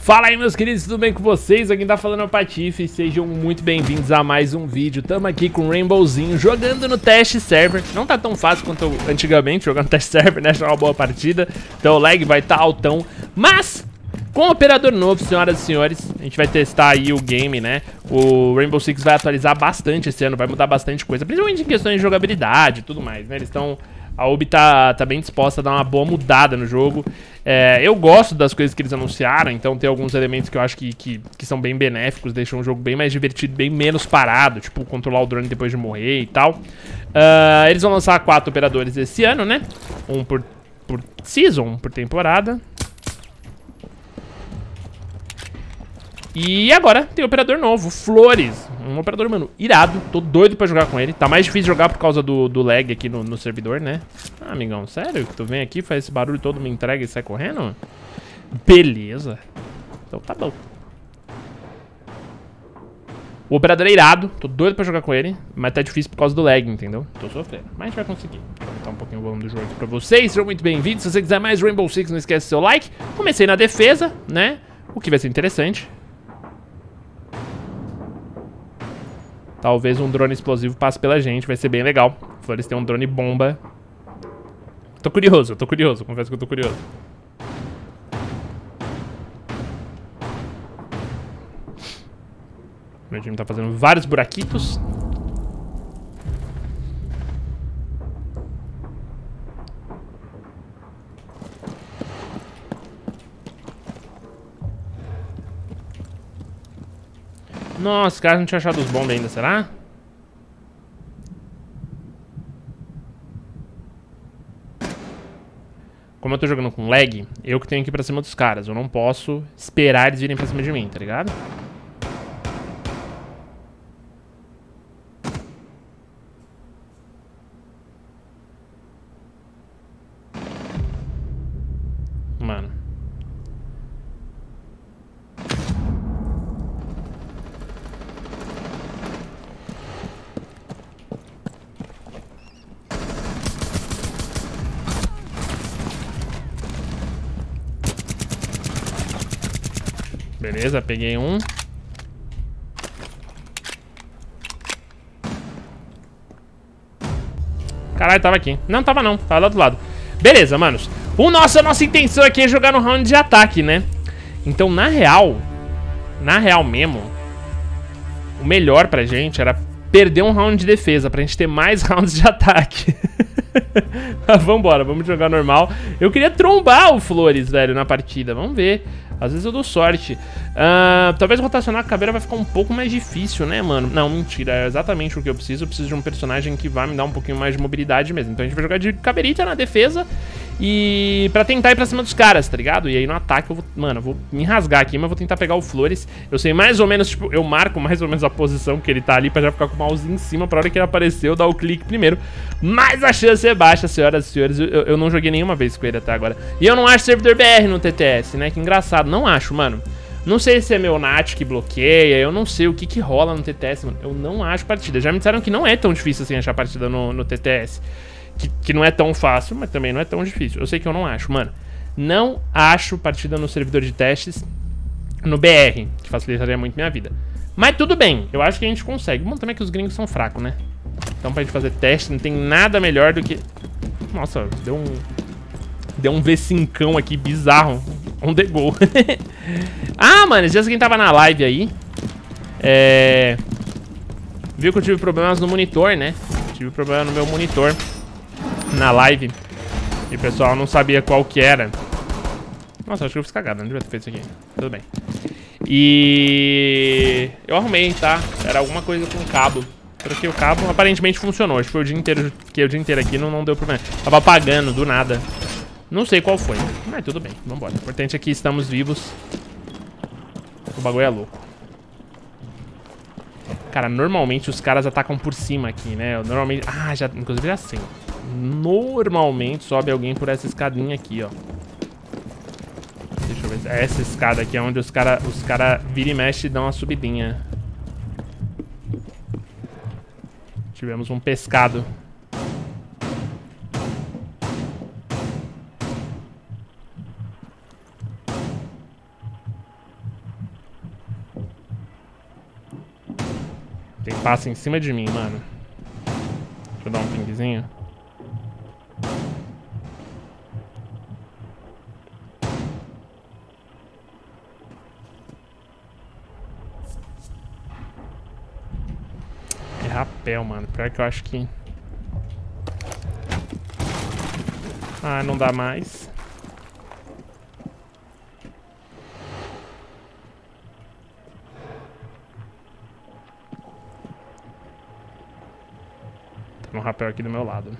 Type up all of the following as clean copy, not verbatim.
Fala aí, meus queridos, tudo bem com vocês? Aqui tá falando é o Patife, sejam muito bem-vindos a mais um vídeo. Tamo aqui com o Rainbowzinho, jogando no teste server. Não tá tão fácil quanto antigamente, jogando no teste server, né? Achar uma boa partida, então o lag vai estar altão. Mas, com o operador novo, senhoras e senhores, a gente vai testar aí o game, né? O Rainbow Six vai atualizar bastante esse ano, vai mudar bastante coisa, principalmente em questões de jogabilidade e tudo mais, né? Eles estão... A Ubi tá bem disposta a dar uma boa mudada no jogo. Eu gosto das coisas que eles anunciaram, então tem alguns elementos que eu acho que são bem benéficos, deixam o jogo bem mais divertido, bem menos parado, tipo controlar o drone depois de morrer e tal. Eles vão lançar 4 operadores esse ano, né? Um por season, um por temporada. E agora tem operador novo, Flores. Um operador, mano, irado. Tô doido pra jogar com ele. Tá mais difícil jogar por causa do lag aqui no servidor, né? Ah, amigão, sério? Que tu vem aqui, faz esse barulho todo, me entrega e sai correndo? Beleza. Então tá bom. O operador é irado. Tô doido pra jogar com ele. Mas tá difícil por causa do lag, entendeu? Tô sofrendo. Mas a gente vai conseguir. Vou aumentar um pouquinho o volume do jogo aqui pra vocês. Sejam muito bem-vindos. Se você quiser mais Rainbow Six, não esquece seu like. Comecei na defesa, né? O que vai ser interessante. Talvez um drone explosivo passe pela gente, vai ser bem legal. Flores tem um drone bomba. Tô curioso, confesso que eu tô curioso. Meu time tá fazendo vários buraquitos. Nossa, os caras não tinham achado os bombas ainda, será? Como eu tô jogando com lag, eu que tenho que ir pra cima dos caras. Eu não posso esperar eles virem pra cima de mim, tá ligado? Mano. Beleza, peguei um. Caralho, tava aqui. Não, tava não, tava lá do lado. Beleza, manos. A nossa intenção aqui é jogar no round de ataque, né? Então, na real mesmo, o melhor pra gente era perder um round de defesa, pra gente ter mais rounds de ataque. Mas vambora, vamos jogar normal. Eu queria trombar o Flores, velho, na partida. Vamos ver. Às vezes eu dou sorte. Talvez rotacionar a caveira vai ficar um pouco mais difícil, né, mano? Não, mentira. É exatamente o que eu preciso. Eu preciso de um personagem que vai me dar um pouquinho mais de mobilidade mesmo. Então a gente vai jogar de caveirita na defesa. E pra tentar ir pra cima dos caras, tá ligado? E aí no ataque eu vou... Mano, eu vou me rasgar aqui, mas vou tentar pegar o Flores. Eu sei mais ou menos, tipo... Eu marco mais ou menos a posição que ele tá ali pra já ficar com o mouse em cima. Pra hora que ele aparecer, eu dar o clique primeiro. Mas a chance é baixa, senhoras e senhores. Eu não joguei nenhuma vez com ele até agora. E eu não acho servidor BR no TTS, né? Que engraçado. Não acho, mano. Não sei se é meu NAT que bloqueia. Eu não sei o que rola no TTS, mano. Eu não acho partida. Já me disseram que não é tão difícil assim achar partida no TTS. Que não é tão fácil, mas também não é tão difícil. Eu sei que eu não acho, mano. Não acho partida no servidor de testes no BR, que facilitaria muito minha vida. Mas tudo bem, eu acho que a gente consegue. Bom, também que os gringos são fracos, né? Então pra gente fazer teste, não tem nada melhor do que... Nossa, deu um V5 aqui bizarro. On the go. Ah, mano, esses dias quem tava na live aí viu que eu tive problemas no monitor, né? Tive problema no meu monitor na live. E o pessoal não sabia qual que era. Nossa, acho que eu fiz cagada, não devia ter feito isso aqui. Tudo bem. E eu arrumei, tá? Era alguma coisa com o cabo. Troquei o cabo, aparentemente funcionou. Acho que foi o dia inteiro, fiquei o dia inteiro aqui, não deu problema. Tava apagando do nada. Não sei qual foi, mas tudo bem, vambora. O importante é que estamos vivos. O bagulho é louco. Cara, normalmente os caras atacam por cima aqui, né? Normalmente... Ah, já... Inclusive é assim. Normalmente sobe alguém por essa escadinha aqui, ó. Deixa eu ver. Essa escada aqui é onde os cara vira e mexe e dão uma subidinha. Tivemos um pescado. Tem passa em cima de mim, mano. Deixa eu dar um pingzinho. É rapel, mano. Pior que eu acho que... Ah, não dá mais. Tem um rapel aqui do meu lado.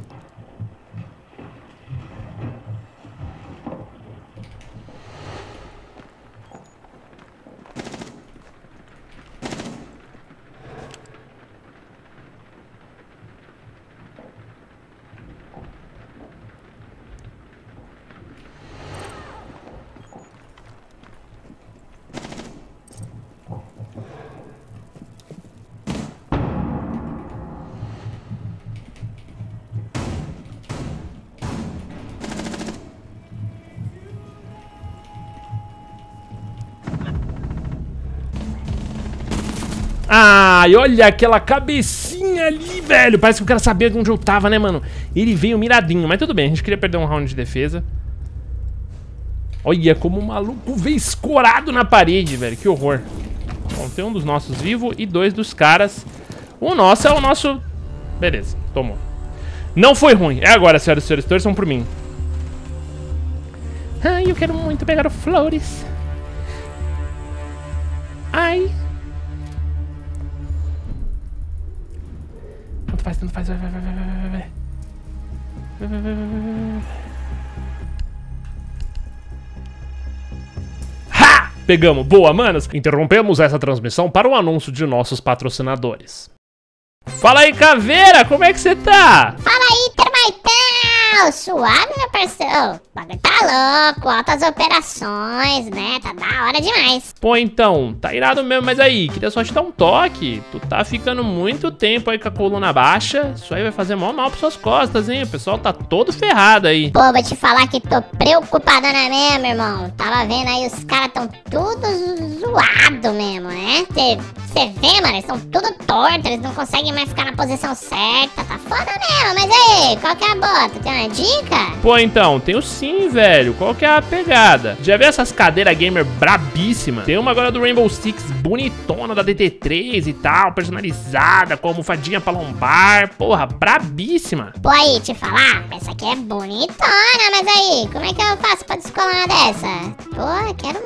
Ai, olha aquela cabecinha ali, velho. Parece que o cara sabia onde eu tava, né, mano? Ele veio miradinho, mas tudo bem. A gente queria perder um round de defesa. Olha como o maluco veio escorado na parede, velho. Que horror. Bom, tem um dos nossos vivo e 2 dos caras. O nosso é o nosso... Beleza, tomou. Não foi ruim. É agora, senhoras e senhores. Torçam por mim. Ai, eu quero muito pegar o Flores. Ai... Tanto faz, vai. Ha! Pegamos, boa, manos. Interrompemos essa transmissão para o anúncio de nossos patrocinadores. Fala aí, Caveira, como é que você tá? Fala aí, Termaitão! Suave, meu parceiro. O bagulho tá louco, altas operações, né? Tá da hora demais. Pô, então, tá irado mesmo, mas aí, queria só te dar um toque. Tu tá ficando muito tempo aí com a coluna baixa. Isso aí vai fazer mal pras suas costas, hein? O pessoal tá todo ferrado aí. Pô, vou te falar que tô preocupadona mesmo, irmão. Tava vendo aí, os caras tão tudo zoado mesmo, né? Você vê, mano, eles tão tudo tortos, eles não conseguem mais ficar na posição certa. Tá foda mesmo, mas aí, qual que é a bota? Tem uma dica? Pô, então, tenho sim, velho. Qual que é a pegada? Já viu essas cadeiras gamer brabíssimas? Tem uma agora do Rainbow Six bonitona da DT3 e tal, personalizada, com almofadinha pra lombar. Porra, brabíssima. Pô, aí, te falar, essa aqui é bonitona, mas aí, como é que eu faço pra descolar uma dessa? Pô, quero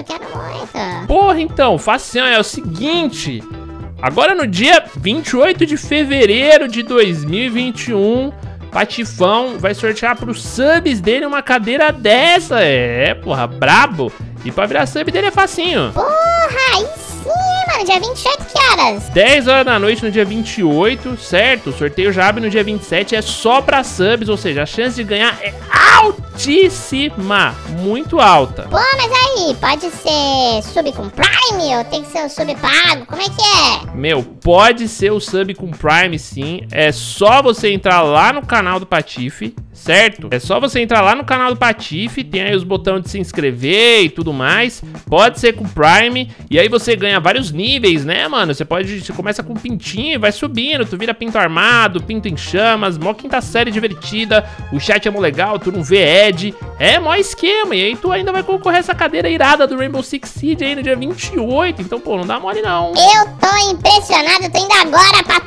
muito. Porra, então, facinho, é o seguinte. Agora no dia 28 de fevereiro de 2021... Patifão vai sortear pros subs dele uma cadeira dessa. É, porra, brabo. E pra virar sub dele é facinho. Porra, aí sim, mano. Dia 28, que horas? 10 horas da noite no dia 28, certo? O sorteio já abre no dia 27. É só pra subs, ou seja, a chance de ganhar é altíssima. Muito alta. Pô, mas aí, pode ser sub com Prime ou tem que ser o sub pago? Como é que é? Meu, pode ser o sub com Prime, sim. É só você entrar lá no canal do Patife, certo? É só você entrar lá no canal do Patife, tem aí os botões de se inscrever e tudo mais. Pode ser com Prime, e aí você ganha vários níveis, né, mano? Você começa com pintinho e vai subindo, tu vira pinto armado, pinto em chamas, mó quinta série divertida, o chat é mó legal, tu não vê Ed, é mó esquema, e aí tu ainda vai concorrer essa cadeira irada do Rainbow Six Siege aí no dia 28, então, pô, não dá mole não. Eu tô impressionado, tô indo agora pra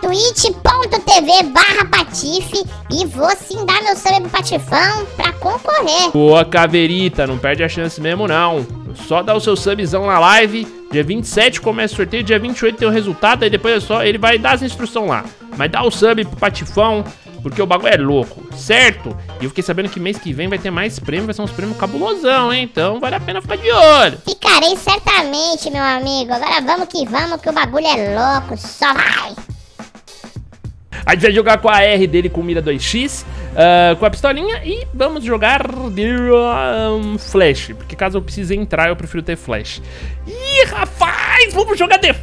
twitch.tv/Patife e vou sim dar meu sub pro Patifão pra concorrer. Boa, Caveirita, não perde a chance mesmo não. Só dá o seu subzão na live. Dia 27 começa o sorteio, dia 28 tem o resultado, aí depois é só, ele vai dar as instruções lá. Mas dá o sub pro Patifão, porque o bagulho é louco, certo? E eu fiquei sabendo que mês que vem vai ter mais prêmio, vai ser uns prêmios cabulosão, hein? Então vale a pena ficar de olho. Ficarei certamente, meu amigo. Agora vamos que o bagulho é louco, só vai. A gente vai jogar com a R dele com mira 2x, com a pistolinha, e vamos jogar de flash, porque caso eu precise entrar, eu prefiro ter flash. Ih, rapaz, vamos jogar de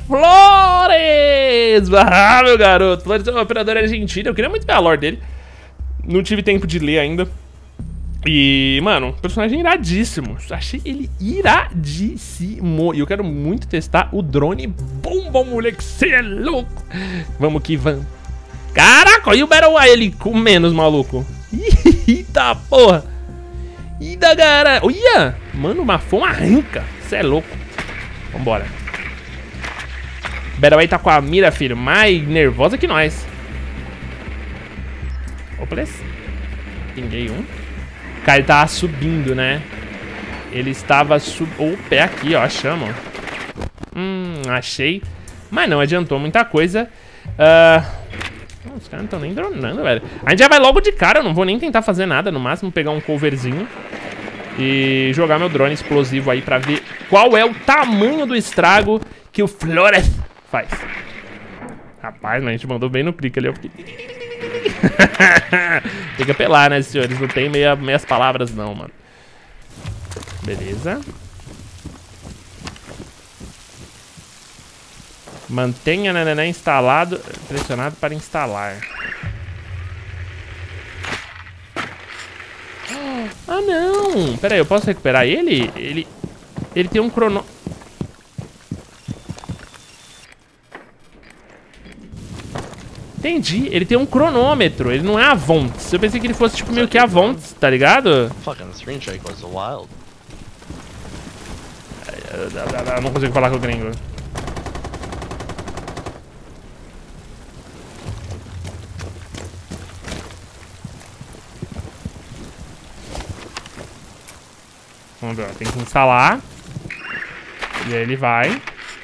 Flores! Ah, meu garoto, Flores é um operador argentino, eu queria muito ver a lore dele. Não tive tempo de ler ainda. E, mano, personagem iradíssimo. Achei ele iradíssimo. E eu quero muito testar o drone bomba, moleque. Cê é louco. Vamos que vamos. Caraca, olha o Battle Eye ali com menos, maluco. Eita porra. Eita, cara. Olha. Mano, foi uma arranca. Cê é louco. Vambora. Battle Eye tá com a mira, filho, mais nervosa que nós. Opa, pinguei um. Cara, ele tava subindo, né? Ele estava o pé aqui, ó, chama. Achei. Mas não adiantou muita coisa. Os caras não estão nem dronando, velho. A gente já vai logo de cara, eu não vou nem tentar fazer nada. No máximo pegar um coverzinho e jogar meu drone explosivo aí pra ver qual é o tamanho do estrago que o Flores faz. Rapaz, mas a gente mandou bem no clique ali. Eu fiquei... Tem que apelar, né, senhores? Não tem meias palavras, não, mano. Beleza. Mantenha nananã instalado. Pressionado para instalar. Ah, não! Pera aí, eu posso recuperar ele? Ele tem um crono... Entendi, ele tem um cronômetro, ele não é Avontes. Eu pensei que ele fosse tipo meio que Avontes, tá ligado? Eu não consigo falar com o gringo. Vamos ver, tem que instalar. E aí ele vai.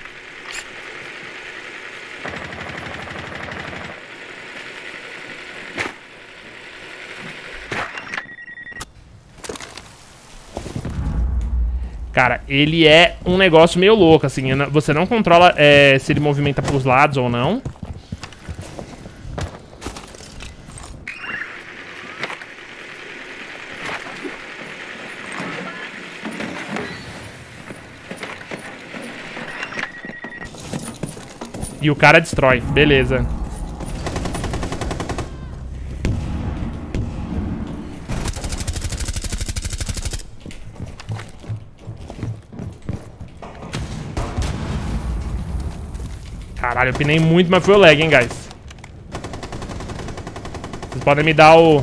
Cara, ele é um negócio meio louco, assim. Você não controla se ele movimenta pros lados ou não. E o cara destrói. Beleza. Caralho, eu pinei muito, mas foi o lag, hein, guys. Vocês podem me dar o...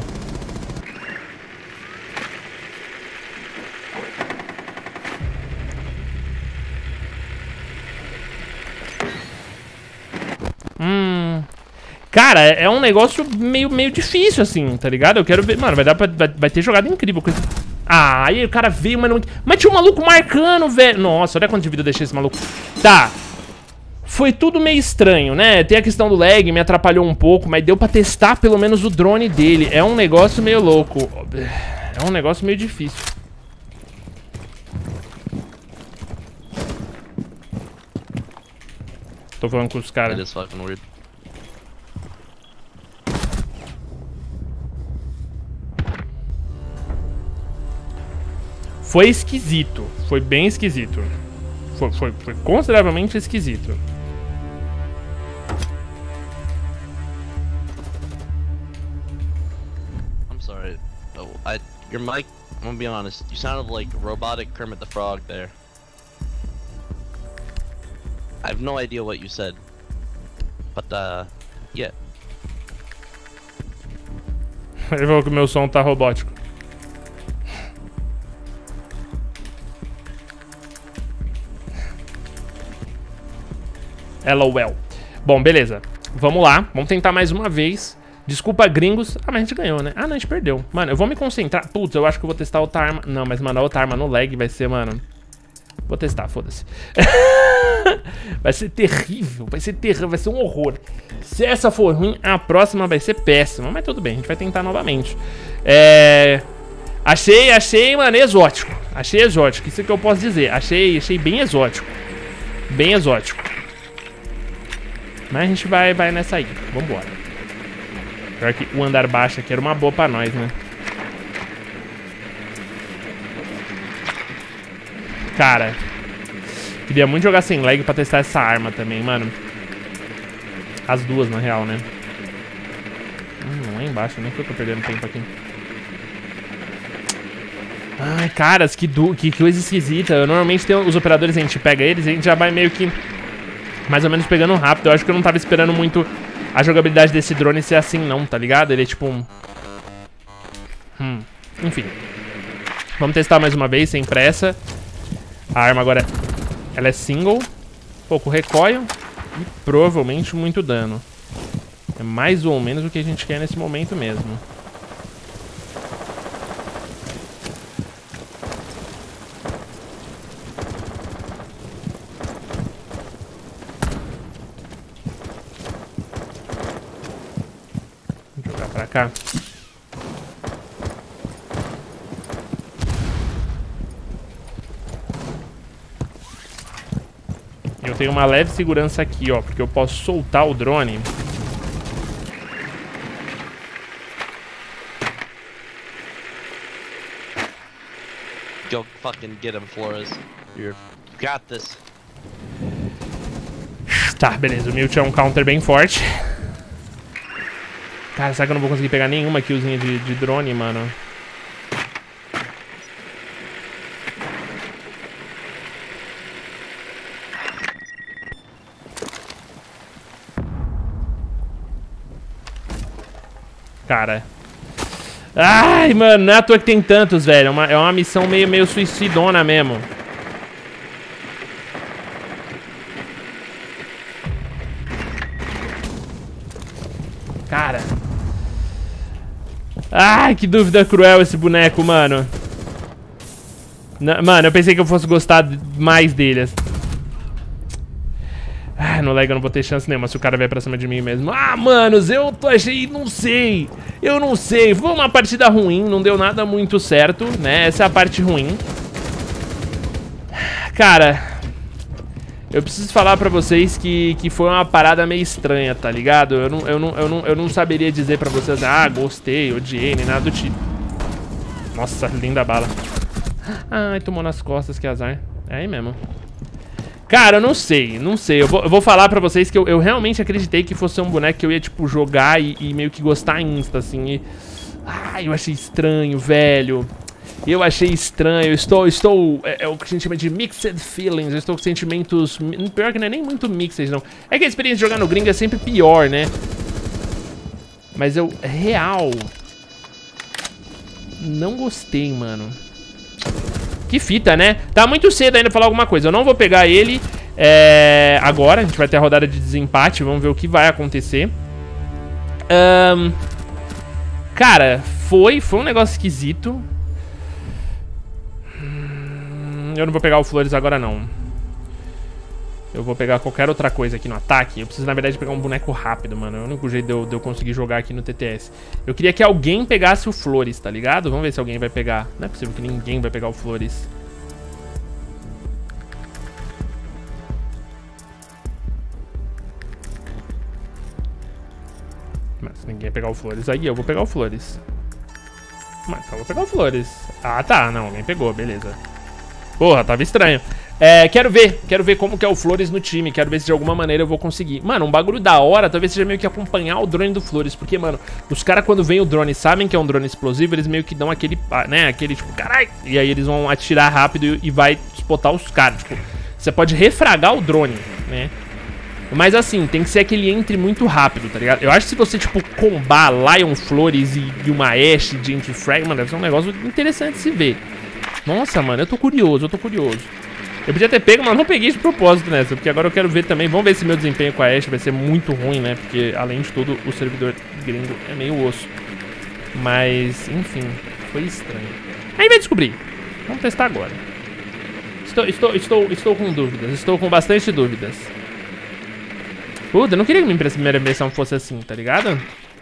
Cara, é um negócio meio difícil, assim, tá ligado? Eu quero ver... Mano, vai ter jogada incrível com esse... Ah, aí o cara veio, mas tinha um maluco marcando, velho. Nossa, olha quanto de vida eu deixei esse maluco. Tá. Foi tudo meio estranho, né? Tem a questão do lag, me atrapalhou um pouco, mas deu pra testar pelo menos o drone dele. É um negócio meio louco. É um negócio meio difícil. Tô falando com os caras. Foi esquisito. Foi bem esquisito. Foi consideravelmente esquisito. I'm sorry. Oh, your mic, I'm gonna be honest, you sounded like robotic Kermit the Frog there. I have no idea what you said. But, yeah. Ele falou que o meu som tá robótico. LOL. Bom, beleza. Vamos lá. Vamos tentar mais uma vez. Desculpa, gringos. Ah, mas a gente ganhou, né? Ah, não, a gente perdeu. Mano, eu vou me concentrar. Putz, eu acho que eu vou testar outra arma. Não, mas, mano, a outra arma no lag vai ser, mano... Vou testar, foda-se. Vai ser terrível. Vai ser terrível. Vai ser um horror. Se essa for ruim, a próxima vai ser péssima. Mas tudo bem, a gente vai tentar novamente. Achei, mano, exótico. Achei exótico. Isso é que eu posso dizer. Achei bem exótico. Bem exótico. Mas a gente vai nessa aí. Vambora. Pior que o andar baixo aqui era uma boa pra nós, né? Cara, queria muito jogar sem lag pra testar essa arma também, mano. As duas, na real, né? Lá embaixo, nem foi pra perdendo tempo aqui. Ai, caras, que coisa esquisita. Eu normalmente tenho os operadores, a gente pega eles e a gente já vai meio que... mais ou menos pegando rápido. Eu acho que eu não tava esperando muito a jogabilidade desse drone ser assim não, tá ligado? Ele é tipo um... Enfim. Vamos testar mais uma vez, sem pressa. A arma agora, ela é single. Pouco recoil. E provavelmente muito dano. É mais ou menos o que a gente quer nesse momento mesmo. Vou jogar pra cá. Eu tenho uma leve segurança aqui, ó, porque eu posso soltar o drone. Go fucking get him, Flores. You got this. Tá, beleza. O Mewtwo é um counter bem forte. Cara, será que eu não vou conseguir pegar nenhuma killzinha de drone, mano? Cara. Ai, mano, não é à toa que tem tantos, velho. É uma missão meio suicidona mesmo. Cara. Ai, que dúvida cruel esse boneco, mano. Mano, eu pensei que eu fosse gostar mais dele. Ah, no lag eu não vou ter chance nenhuma se o cara vier pra cima de mim mesmo. Ah, manos, eu achei, não sei. Eu não sei, foi uma partida ruim, não deu nada muito certo, né? Essa é a parte ruim. Cara, eu preciso falar pra vocês que foi uma parada meio estranha, tá ligado? Eu não saberia dizer pra vocês, ah, gostei, odiei, nem nada do tipo. Nossa, linda bala. Ai, tomou nas costas, que azar. É aí mesmo. Cara, eu não sei. Eu vou falar pra vocês que eu realmente acreditei que fosse um boneco que eu ia, tipo, jogar e meio que gostar insta, assim. E... ai, eu achei estranho, velho. Eu achei estranho. É o que a gente chama de mixed feelings. Eu estou com sentimentos... pior que não é nem muito mixed, não. É que a experiência de jogar no gringo é sempre pior, né? Mas eu, real... não gostei, mano. Que fita, né? Tá muito cedo ainda pra falar alguma coisa. Eu não vou pegar ele agora. A gente vai ter a rodada de desempate. Vamos ver o que vai acontecer. Cara, foi um negócio esquisito. Eu não vou pegar o Flores agora, não. Eu vou pegar qualquer outra coisa aqui no ataque. Eu preciso, na verdade, pegar um boneco rápido, mano. É o único jeito de eu conseguir jogar aqui no TTS. Eu queria que alguém pegasse o Flores, tá ligado? Vamos ver se alguém vai pegar. Não é possível que ninguém vai pegar o Flores. Mas se ninguém pegar o Flores aí, eu vou pegar o Flores. Mas eu vou pegar o Flores. Ah, tá. Não, alguém pegou. Beleza. Porra, tava estranho. Quero ver como que é o Flores no time. Quero ver se de alguma maneira eu vou conseguir. Mano, um bagulho da hora, talvez seja meio que acompanhar o drone do Flores. Porque, mano, os caras quando vem o drone e sabem que é um drone explosivo, eles meio que dão aquele, né, aquele tipo, carai. E aí eles vão atirar rápido e vai spotar os caras. Tipo, você pode refragar o drone, né? Mas assim, tem que ser que ele entre muito rápido, tá ligado? Eu acho que se você, tipo, combar Lion Flores e uma Ashe de anti-frag, mano, deve ser um negócio interessante de se ver. Nossa, mano, eu tô curioso. Eu podia ter pego, mas não peguei de propósito nessa, porque agora eu quero ver também. Vamos ver se meu desempenho com a Ashe vai ser muito ruim, né? Porque, além de tudo, o servidor gringo é meio osso. Mas, enfim, foi estranho. Aí vai descobrir. Vamos testar agora. Estou com dúvidas. Estou com bastante dúvidas. Puta, eu não queria que minha primeira impressão fosse assim, tá ligado?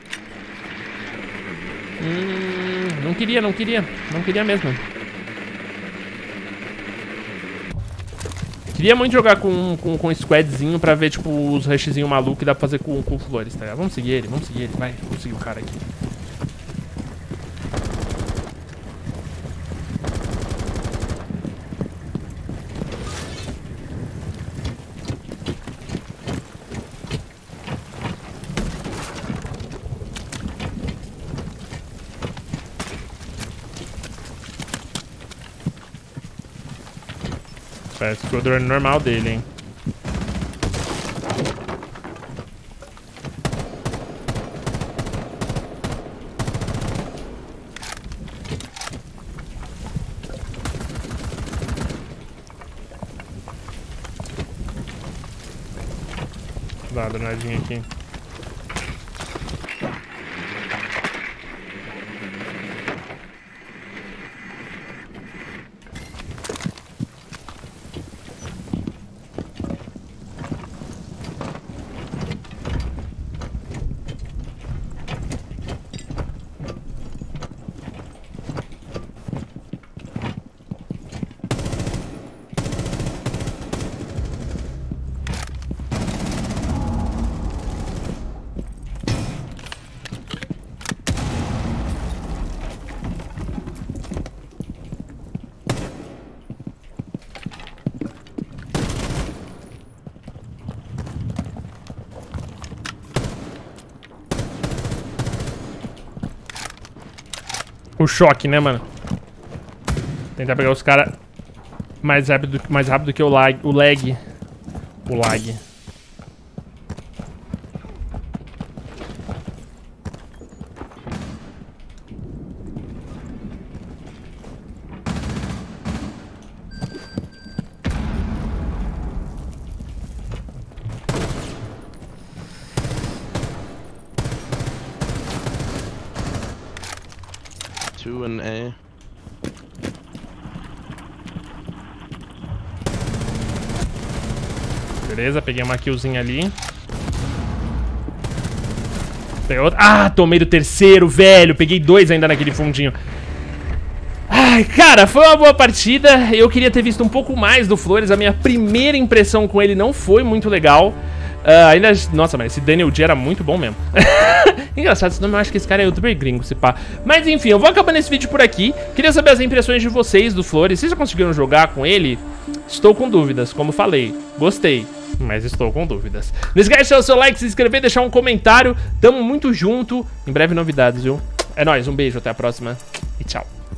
Não queria mesmo. Queria muito jogar com squadzinho pra ver, tipo, os rushzinho maluco que dá pra fazer com o Flores, tá ligado? Vamos seguir ele, vai. Vamos seguir o cara aqui. Parece que o drone normal dele, hein. Dá uma danadinha aqui. O choque, né, mano? Tentar pegar os caras mais rápido que o lag. O lag. Two and A. Beleza, peguei uma killzinha ali. Peguei outra. Ah, tomei do terceiro, velho. Peguei 2 ainda naquele fundinho. Ai, cara, foi uma boa partida. Eu queria ter visto um pouco mais do Flores. A minha primeira impressão com ele não foi muito legal. Ainda... Nossa, mas esse Daniel G era muito bom mesmo. Engraçado, senão eu acho que esse cara é youtuber gringo, se pá. Mas enfim, eu vou acabando esse vídeo por aqui. Queria saber as impressões de vocês do Flores. Vocês já conseguiram jogar com ele? Estou com dúvidas, como falei. Gostei, mas estou com dúvidas. Não esquece de deixar o seu like, se inscrever, deixar um comentário. Tamo muito junto. Em breve novidades, viu? É nóis, um beijo, até a próxima e tchau.